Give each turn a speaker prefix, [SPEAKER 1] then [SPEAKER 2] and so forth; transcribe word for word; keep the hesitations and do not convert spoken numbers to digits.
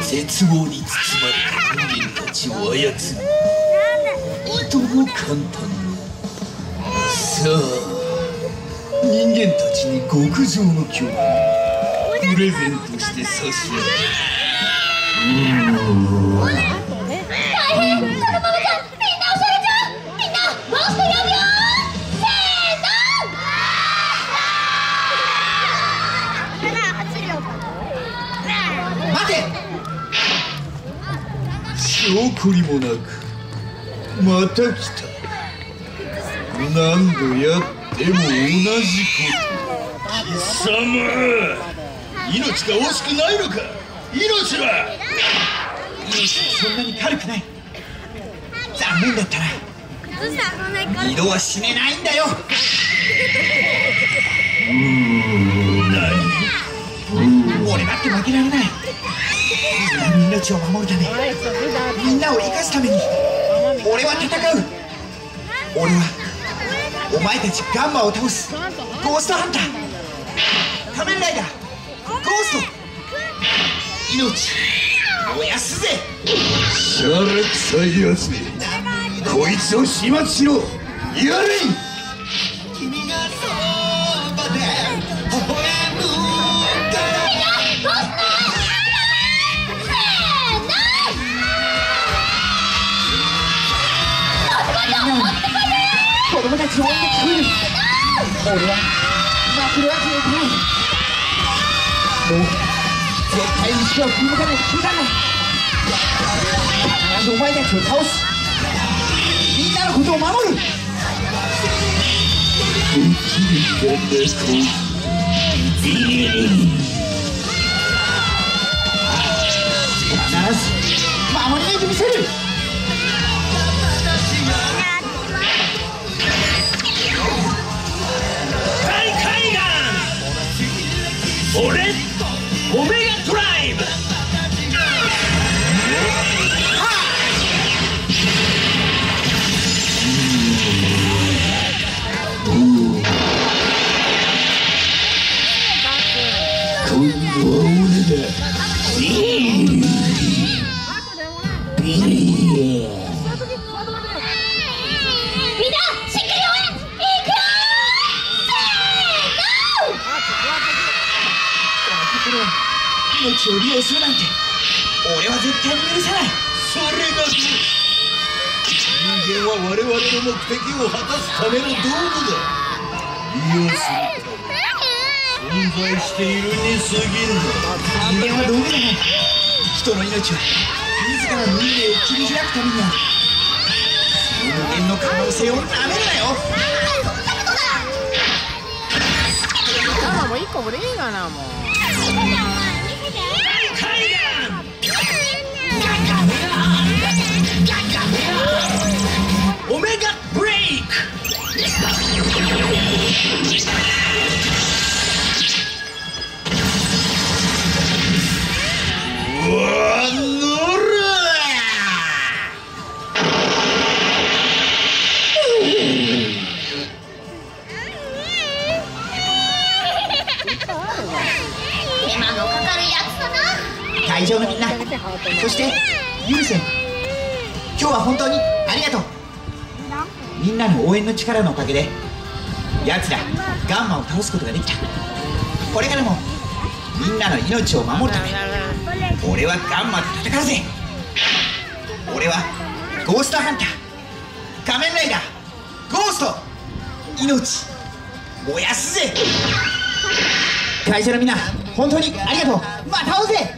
[SPEAKER 1] 絶望に包まれた人間たちを操るいとも簡単な。さあ、人間たちに極上の興味プレゼントして差し上げる。
[SPEAKER 2] 大変、このままじゃみんな押されちゃう。みんなゴースト呼ぶよ。せーの。
[SPEAKER 1] 待て。証拠りもなくまた来た。何度やっても同じこと。貴様、命が惜しくないのか。命は命はそんなに軽くない。残念だったな。二度は死ねないんだよ。うーん、何。俺だって負けられない。みんなの命を守るため、みんなを生かすために俺は戦う。俺はお前たちガンマを倒すゴーストハンター、仮面ライダー、ゴースト、命燃やすぜ。シャレ臭いやつめ、こいつを始末しろ。やれ。君がそばで微笑む子供たちの音が聞こえる。俺は負けるわけにはいかない。もう絶対に死を振り向かないと決めたんだ。必ずお前たちを倒す。みんなのことを守る。必ず守り抜いてみせる。俺オメガトライブ。今度は俺だ。ビリー。みんなしっかり応援いくよ。命を利用するなんて俺は絶対に許さない。それが人間は我々の目的を果たすための道具だ。利用するため存在しているに過ぎんだ。人間は道具じゃない。人の命は自らの運命を切り開くためにある。無限の可能性をなめるなよ。
[SPEAKER 3] ママもう一個もでいいかな。もう
[SPEAKER 1] オメガブレイク。うわ、乗る。
[SPEAKER 2] 今のかかるやつだな。
[SPEAKER 1] 会場のみんな、そしてユーセン、今日は本当にありがとう。みんなの応援の力のおかげで奴らガンマを倒すことができた。これからもみんなの命を守るため俺はガンマと戦うぜ。俺はゴーストハンター、仮面ライダー、ゴースト、命燃やすぜ。会社のみんな本当にありがとう。また会おうぜ。